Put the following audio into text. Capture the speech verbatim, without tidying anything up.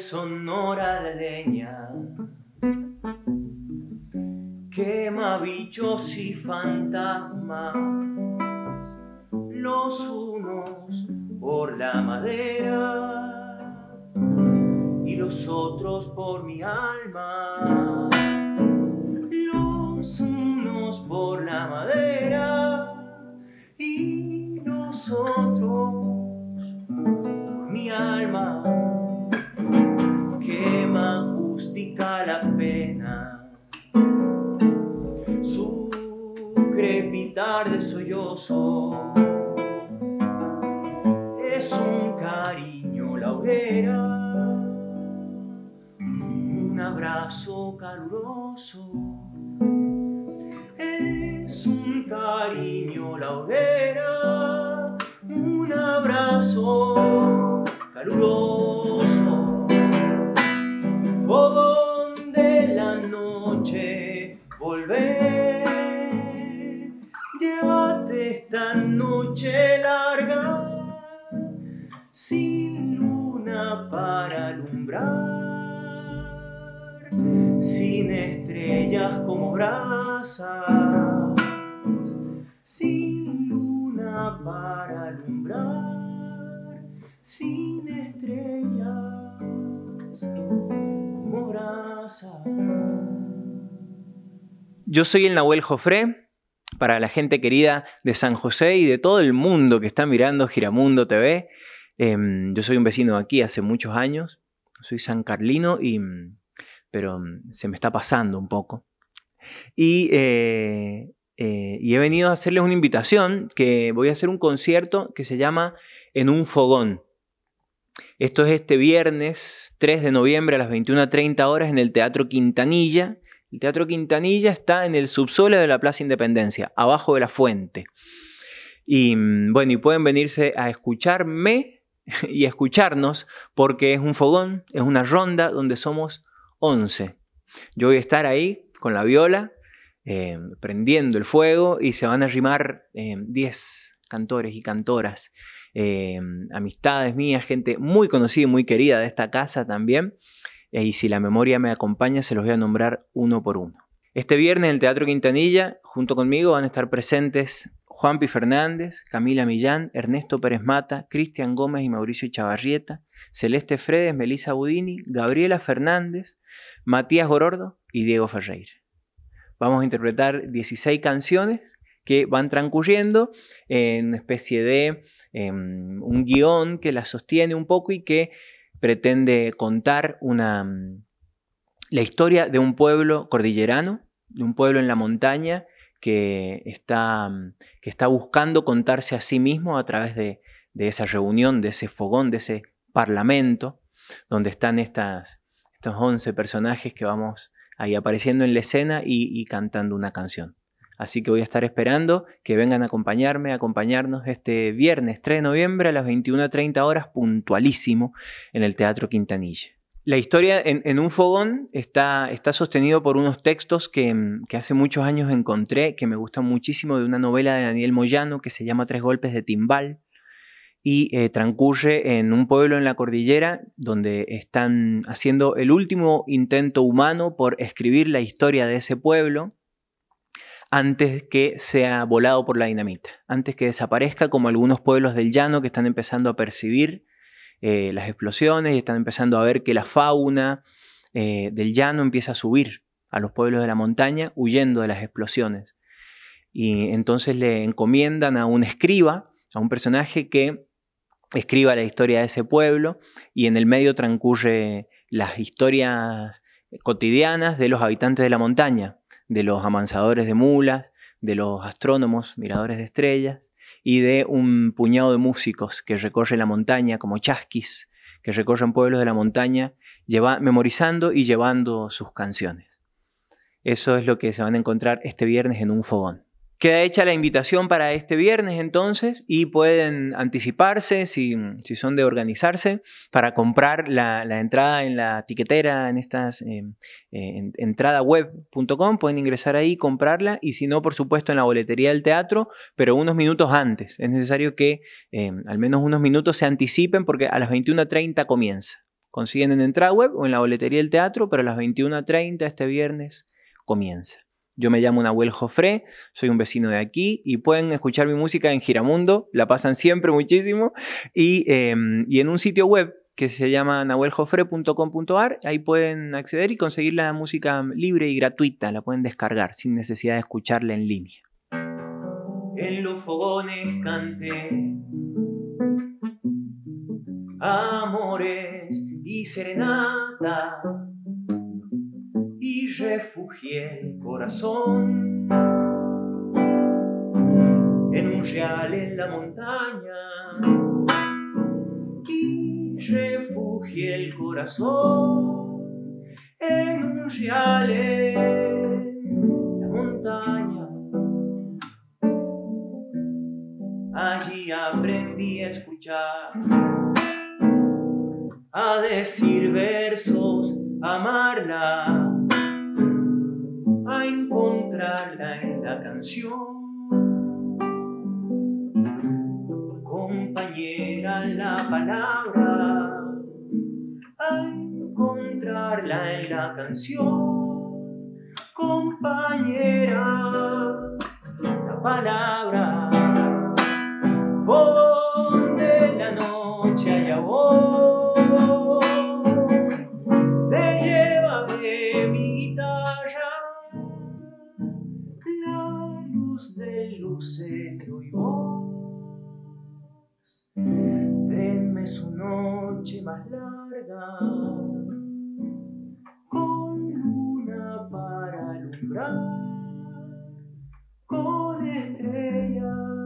sonora la leña, quema bichos y fantasmas, los unos por la madera y los otros por mi alma. Los unos por la madera y los otros por mi alma. Quema acústica la pena, su crepitar de sollozo. Es un cariño la hoguera, un abrazo caluroso. Es un cariño la hoguera, un abrazo caluroso. Fogón de la noche, volvé, llévate esta noche larga, sin luna para alumbrar, sin estrellas como brasas, sin luna para alumbrar, sin estrellas como brasas. Yo soy el Nahuel Jofré, para la gente querida de San José y de todo el mundo que está mirando Giramundo T V. Eh, yo soy un vecino de aquí hace muchos años, soy sancarlino, y, pero se me está pasando un poco. Y, eh, eh, y he venido a hacerles una invitación, que voy a hacer un concierto que se llama En un Fogón. Esto es este viernes tres de noviembre a las veintiuna treinta horas en el Teatro Quintanilla. El Teatro Quintanilla está en el subsuelo de la Plaza Independencia, abajo de la fuente. Y bueno, y pueden venirse a escucharme y a escucharnos, porque es un fogón, es una ronda donde somos once. Yo voy a estar ahí con la viola, eh, prendiendo el fuego, y se van a arrimar eh, diez cantores y cantoras, eh, amistades mías, gente muy conocida y muy querida de esta casa también. Y si la memoria me acompaña, se los voy a nombrar uno por uno. Este viernes en el Teatro Quintanilla, junto conmigo, van a estar presentes Juanpi Fernández, Camila Millán, Ernesto Pérez Mata, Cristian Gómez y Mauricio Chavarrieta, Celeste Fredes, Melissa Budini, Gabriela Fernández, Matías Gorordo y Diego Ferreira. Vamos a interpretar dieciséis canciones que van transcurriendo en una especie de eh, un guión que las sostiene un poco y que pretende contar una, la historia de un pueblo cordillerano, de un pueblo en la montaña que está, que está buscando contarse a sí mismo a través de, de esa reunión, de ese fogón, de ese parlamento, donde están estas, estos once personajes que vamos ahí apareciendo en la escena y, y cantando una canción. Así que voy a estar esperando que vengan a acompañarme, a acompañarnos este viernes tres de noviembre a las veintiuna treinta horas, puntualísimo, en el Teatro Quintanilla. La historia en, en un fogón está, está sostenido por unos textos que, que hace muchos años encontré, que me gustan muchísimo, de una novela de Daniel Moyano que se llama Tres golpes de timbal, y eh, transcurre en un pueblo en la cordillera donde están haciendo el último intento humano por escribir la historia de ese pueblo, antes que sea volado por la dinamita, antes que desaparezca, como algunos pueblos del llano que están empezando a percibir eh, las explosiones y están empezando a ver que la fauna eh, del llano empieza a subir a los pueblos de la montaña huyendo de las explosiones. Y entonces le encomiendan a un escriba, a un personaje que escriba la historia de ese pueblo, y en el medio transcurre las historias cotidianas de los habitantes de la montaña, de los amansadores de mulas, de los astrónomos, miradores de estrellas, y de un puñado de músicos que recorren la montaña, como chasquis, que recorren pueblos de la montaña, lleva, memorizando y llevando sus canciones. Eso es lo que se van a encontrar este viernes en un fogón. Queda hecha la invitación para este viernes entonces, y pueden anticiparse si, si son de organizarse para comprar la, la entrada en la tiquetera, en estas eh, en, entrada web punto com. Pueden ingresar ahí, comprarla, y si no, por supuesto, en la boletería del teatro, pero unos minutos antes. Es necesario que eh, al menos unos minutos se anticipen, porque a las veintiuna treinta comienza. consiguen en Entrada Web o en la boletería del teatro, pero a las veintiuna treinta este viernes comienza. Yo me llamo Nahuel Jofré, soy un vecino de aquí y pueden escuchar mi música en Giramundo, la pasan siempre muchísimo, y, eh, y en un sitio web que se llama nahuel jofre punto com punto a r, ahí pueden acceder y conseguir la música libre y gratuita, la pueden descargar sin necesidad de escucharla en línea. En los fogones canté amores y serenata y refugié el corazón en un real en la montaña y refugié el corazón en un real en la montaña. Allí aprendí a escuchar, a decir versos, a amarla, a encontrarla en la canción. Compañera la palabra, a encontrarla en la canción. Compañera la palabra, fogón de la noche allá voy, te llevaré mi guitarra, la luz del lucero y vos, denme su noche más larga, con luna para alumbrar, con estrellas